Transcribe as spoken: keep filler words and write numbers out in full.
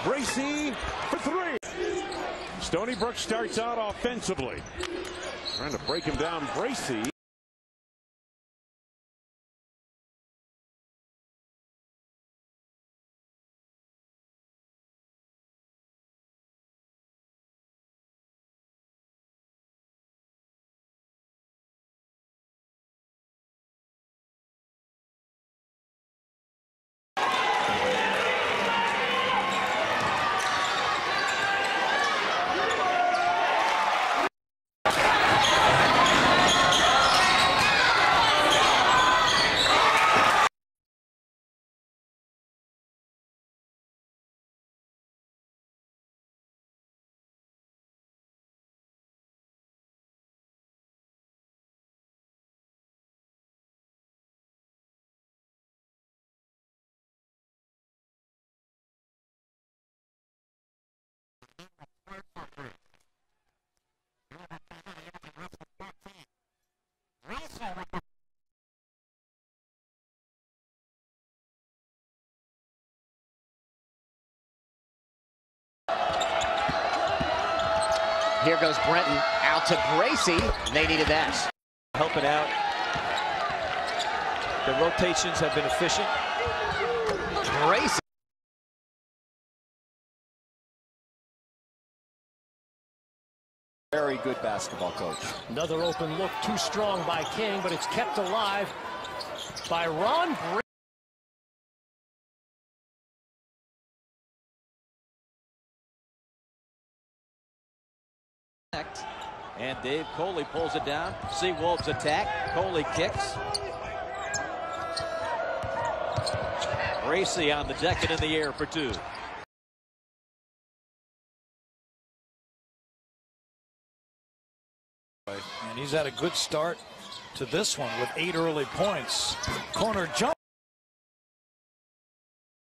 Bracey for three. Stony Brook starts out offensively. Trying to break him down, Bracey. Here goes Brenton out to Bracey. They needed that. Helping out. The rotations have been efficient. Bracey. Very good basketball coach. Another open look, too strong by King, but it's kept alive by Ron. And Dave Coley pulls it down. Seawolves attack. Coley kicks. Bracey on the deck and in the air for two. And he's had a good start to this one with eight early points. Corner jump.